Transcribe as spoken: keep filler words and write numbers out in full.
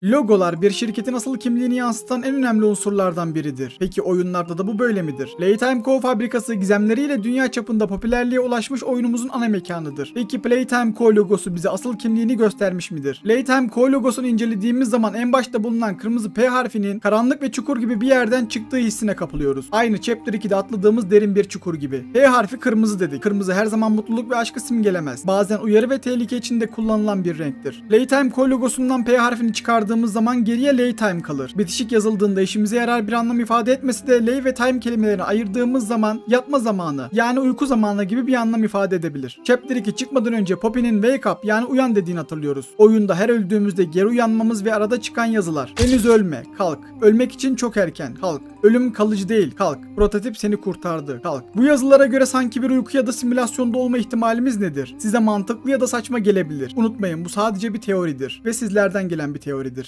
Logolar bir şirketin asıl kimliğini yansıtan en önemli unsurlardan biridir. Peki oyunlarda da bu böyle midir? Playtime Co. fabrikası gizemleriyle dünya çapında popülerliğe ulaşmış oyunumuzun ana mekanıdır. Peki Playtime Co. logosu bize asıl kimliğini göstermiş midir? Playtime Co. logosunu incelediğimiz zaman en başta bulunan kırmızı P harfinin karanlık ve çukur gibi bir yerden çıktığı hissine kapılıyoruz. Aynı Chapter ikide atladığımız derin bir çukur gibi. P harfi kırmızı dedik. Kırmızı her zaman mutluluk ve aşkı simgelemez. Bazen uyarı ve tehlike içinde kullanılan bir renktir. Playtime Co. logosundan P harfini çıkardığımız zaman geriye Laytime kalır. Bitişik yazıldığında işimize yarar bir anlam ifade etmesi de lay ve time kelimelerini ayırdığımız zaman yatma zamanı yani uyku zamanı gibi bir anlam ifade edebilir. Chapter iki çıkmadan önce Poppy'nin wake up yani uyan dediğini hatırlıyoruz. Oyunda her öldüğümüzde geri uyanmamız ve arada çıkan yazılar. Henüz ölme, kalk. Ölmek için çok erken, kalk. Ölüm kalıcı değil, kalk. Prototip seni kurtardı, kalk. Bu yazılara göre sanki bir uyku ya da simülasyonda olma ihtimalimiz nedir? Size mantıklı ya da saçma gelebilir. Unutmayın bu sadece bir teoridir ve sizlerden gelen bir teoridir.